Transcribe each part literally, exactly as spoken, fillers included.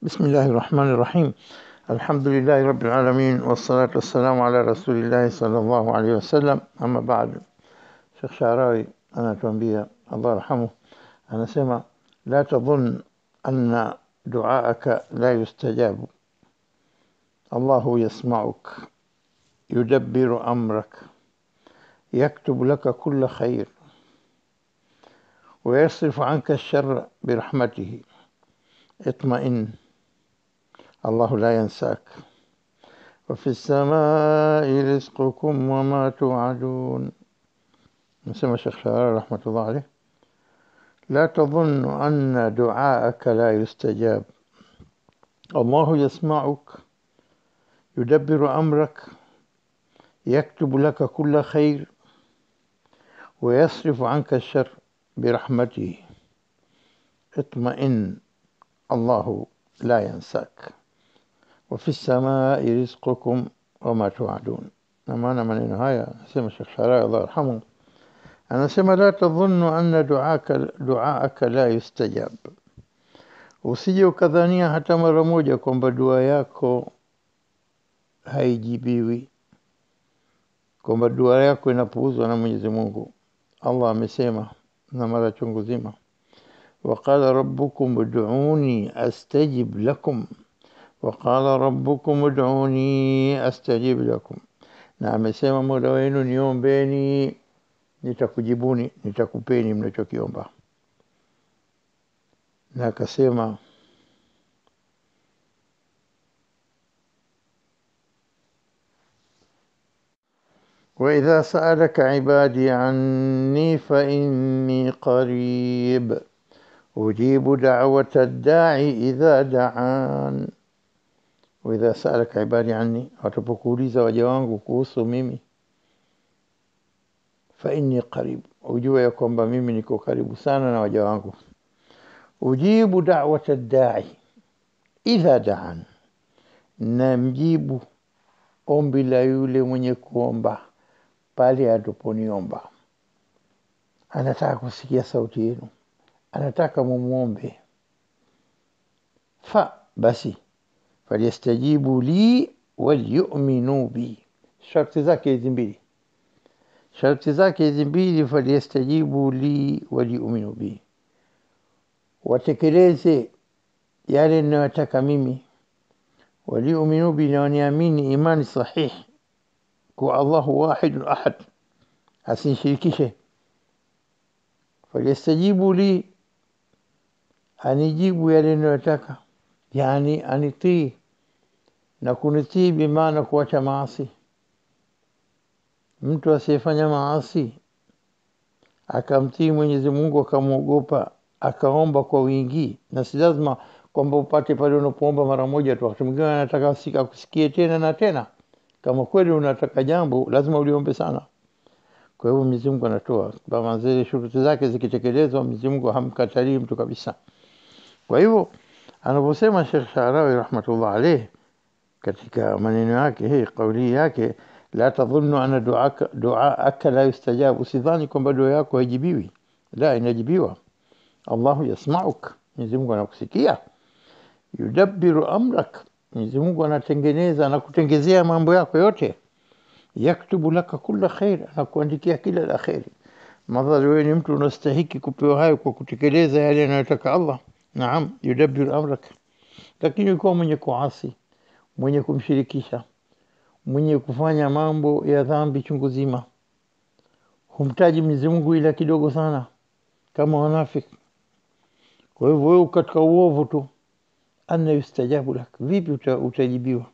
بسم الله الرحمن الرحيم. الحمد لله رب العالمين، والصلاة والسلام على رسول الله صلى الله عليه وسلم. أما بعد، شيخ شعراوي أنا تنبيه الله يرحمه أنا سمع: لا تظن أن دعاءك لا يستجاب، الله يسمعك، يدبر أمرك، يكتب لك كل خير، ويصرف عنك الشر برحمته. اطمئن، الله لا ينساك، وفي السماء رزقكم وما توعدون. نسمى الشيخ شعراوي رحمة الله عليه: لا تظن أن دعاءك لا يستجاب، الله يسمعك، يدبر أمرك، يكتب لك كل خير، ويصرف عنك الشر برحمته. اطمئن، الله لا ينساك، وفي السماء رزقكم وما توعدون. أنا من النهاية نسمى الشيخ شعراوي الله يرحمه anasema: la tadhunnu anna du'aka du'aaka la yustajab, usije ukadhania hata mara moja kwamba dua yako haijibiwi, kwamba dua yako inapuuzwa na Mwenyezi Mungu. Allah amesema na mara chungu zima: waqala rabbukum ud'uni astajib lakum, waqala rabbukum ud'uni astajib lakum, na amesema Mola wenu niombeni nitakujibuni, nitakupeni mnachokiomba. Na akasema وإذا سألك عبادي عني فإني قريب أجيب دعوة الداعي إذا دعان. وإذا سألك عبادي عني, watapokuuliza waja wangu kuhusu mimi, فإني قريب, ujue ya kwamba mimi niko karibu sana na waja wangu. Ujibu da'wata da'i idha da'an, na mjibu ombi la yule mwenye kuomba pale ataponiomba. Anataka kusikia sauti yenu, anataka mumuombe. Fa basi falyastajibu li walyu'minu bi, sharti zake hizi mbili, sharti zake hizi mbili, falyastajibu li walyu'minu bi, watekeleze yale ninayotaka mimi, waliuminu bi, na waniamini imani sahihi kwa Allahu wahidun ahad, asinishirikishe. Falyastajibu li, anijibu yale ninayotaka, yani anitii, na kunitii bimaana kuacha maasi. Mtu asiyefanya maasi akamtii Mwenyezi Mungu, akamwogopa, akaomba kwa wingi, na si lazima kwamba upate pale unapoomba mara moja tu. Wakati mwingine anataka sika kusikie tena na tena. Kama kweli unataka jambo lazima uliombe sana. Kwa hivyo Mwenyezi Mungu anatoa kama zile shuruti zake zikitekelezwa, Mwenyezi Mungu hamkatalii mtu kabisa. Kwa hivyo anaposema Sheikh Sha'rawi rahmatullah alayh katika maneno yake hii, kauli yake, la tadhunnu anna du'aka du'aaka la yustajab, usidhani kwamba dua yako haijibiwi. La, inajibiwa. Allahu yasma'uk, Mwenyezi Mungu anakusikia. Yudabbiru amrak, Mwenyezi Mungu anatengeneza na kutengezea mambo yako yote. Yaktubu laka kulla khair, anakuandikia kila la khairi. Madhali wewe ni mtu unastahiki kupewa hayo kwa kutekeleza yale anayotaka Allah. Naam, yudabbiru amrak. Lakini ukiwa mwenye kuasi, mwenye kumshirikisha, mwenye kufanya mambo ya dhambi chungu zima, humtaji Mwenyezi Mungu ila kidogo sana, kama wanafiki. Kwa hivyo wewe katika uovu tu, anna yustajabu lak, vipi uta, utajibiwa?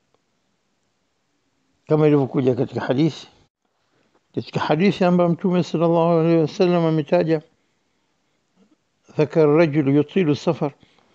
Kama ilivyokuja katika hadithi, katika hadithi ambayo Mtume sallallahu alaihi wasallam ametaja, dhakara rajulu yutilu safar,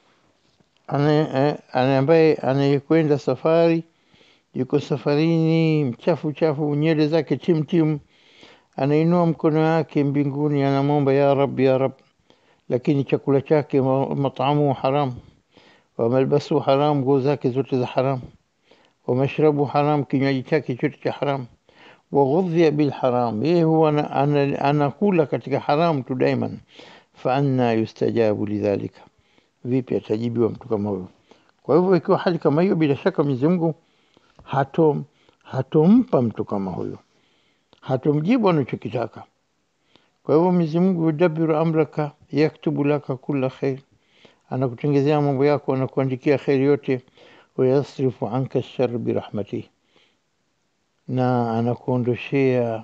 ana ambaye anayekwenda safari, yuko safarini, mchafu chafu, nywele zake tim tim, anainua mkono wake mbinguni, anamwomba ya Rabbi ya Rabb, lakini chakula chake matamu haram, wa malbasu haram, nguo zake zote za haram, wa mashrabu haram, kinywaji chake chote cha haram, wa ghudhiya bil haram, yeye huwa anakula katika haram tu daiman. Fa anna yustajabu lidhalika, vipi atajibiwa mtu kama huyo? Kwa hivyo ikiwa hali kama hiyo, bila shaka Mwenyezi Mungu hatom hatompa mtu kama huyo, hatomjibu anachokitaka. Kwa hivyo Mwenyezi Mungu yudabiru amraka yaktubu laka kulla khair, anakutengezea mambo yako, anakuandikia khair yote. Wayasrifu anka shar birahmatihi, na anakuondoshea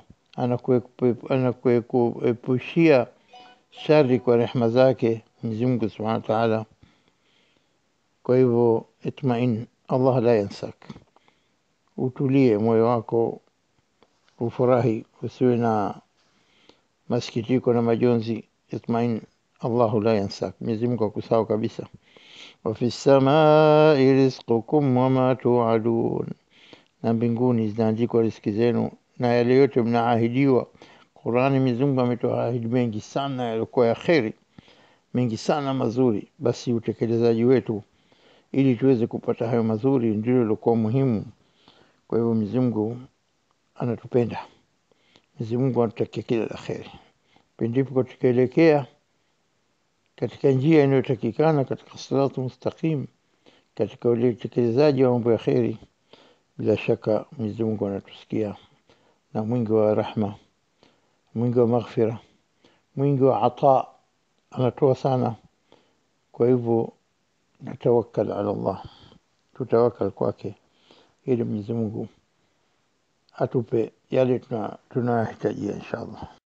anakuepushia shari kwa rehema zake Mwenyezi Mungu Subhanahu wa Ta'ala. Kwa hivyo itmain, Allah la yansak, utulie moyo wako, ufurahi, usiwe na masikitiko na majonzi. Itmain, Allahu la yansak, Mwenyezi Mungu akusahau kabisa. Wa fi samai rizqukum wama tu'adun, na mbinguni zinaandikwa riziki zenu na yale yote mnaahidiwa. Qur'ani, Mwenyezi Mungu ametuahidi mengi sana yalikuwa ya kheri, mengi sana mazuri. Basi utekelezaji wetu ili tuweze kupata hayo mazuri ndio lilikuwa muhimu. Kwa hivyo Mwenyezi Mungu anatupenda, Mwenyezi Mungu anatutakia kila la kheri. Pindipo tukielekea katika njia inayotakikana, katika siratu mustaqim, katika utekelezaji wa mambo ya kheri, bila shaka Mwenyezi Mungu anatusikia, na mwingi wa rahma, mwingi wa maghfira, mwingi wa ata, anatoa sana. Kwa hivyo natawakkal ala Allah, tutawakal kwake ili Mwenyezi Mungu atupe yale tunayohitajia inshallah.